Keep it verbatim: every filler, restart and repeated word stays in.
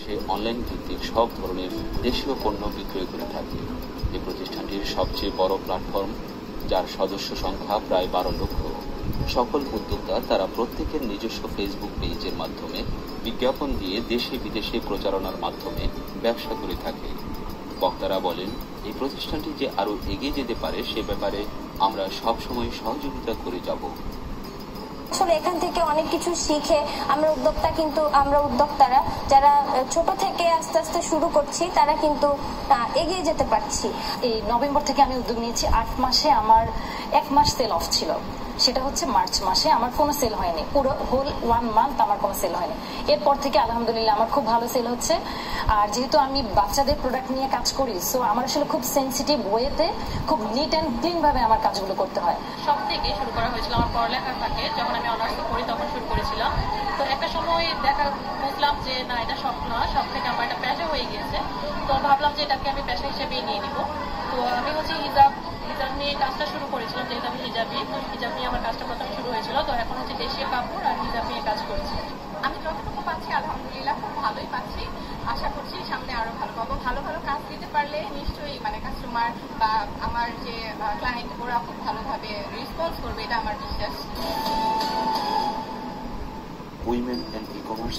বাংলাদেশে অনলাইন ভিত্তিক সব ধরনের দেশীয় পণ্য বিক্রয় করে থাকে। এই প্রতিষ্ঠানটির সবচেয়ে বড় প্ল্যাটফর্ম, যার সদস্য সংখ্যা প্রায় বারো লক্ষ। সকল উদ্যোক্তা তারা প্রত্যেকের নিজস্ব ফেসবুক পেজের মাধ্যমে বিজ্ঞাপন দিয়ে দেশে বিদেশে প্রচারণার মাধ্যমে ব্যবসা করে থাকে। বক্তারা বলেন, এই প্রতিষ্ঠানটি যে আরো এগিয়ে যেতে পারে সে ব্যাপারে আমরা সবসময় সহযোগিতা করে যাব। আসলে এখান থেকে অনেক কিছু শিখে আমরা উদ্যোক্তা কিন্তু আমরা উদ্যোক্তারা যারা ছোট থেকে আস্তে আস্তে শুরু করছি তারা কিন্তু এগিয়ে যেতে পারছি। এই নভেম্বর থেকে আমি উদ্যোগ নিয়েছি। আট মাসে আমার এক মাস সেল অফ ছিল, সেটা হচ্ছে মার্চ মাসে আমার কোনো সেল হয়নি, পুরো হোল ওয়ান মান্থ আমার কোনো সেল হয়নি। এরপর থেকে আলহামদুলিল্লাহ আমার খুব ভালো সেল হচ্ছে। আর যেহেতু আমি বাচ্চাদের প্রোডাক্ট নিয়ে কাজ করি, সো আমার আসলে খুব সেন্সিটিভ ওয়েতে খুব নিট অ্যান্ড ক্লিন ভাবে আমার কাজগুলো করতে হয়। সব থেকে শুরু করা হয়েছিল আমার পড়ালেখার ফাঁকে, যখন আমি অনার্স করি তখন শুরু করেছিলাম। তো একটা সময় দেখা বুঝলাম যে না, এটা শখ নয়, সব থেকে আমার একটা পেশা হয়ে গিয়েছে। তো ভাবলাম যে এটাকে আমি পেশা হিসেবে নিয়ে নিব। তো আমি হচ্ছে হিজাব হিজাব নিয়ে কাজটা শুরু করেছিলাম, যেহেতু আমি হিজাবি, তো হিজাব নিয়ে আমার কাজটা প্রথম শুরু হয়েছিল। তো এখন হচ্ছে দেশীয় কাপড় আর হিজাব নিয়ে কাজ করছি। আমি যতটুকু পাচ্ছি আলহামদুলিল্লাহ খুব ভালোই পাচ্ছি। আশা করছি সামনে আরো ভালো পাবো। ভালো ভালো কাজ দিতে পারলে নিশ্চয়ই মানে কাস্টমার বা আমার যে ক্লায়েন্ট ওরা খুব ভালোভাবে রেসপন্স করবে, এটা আমার বিশ্বাস। Women and e-commerce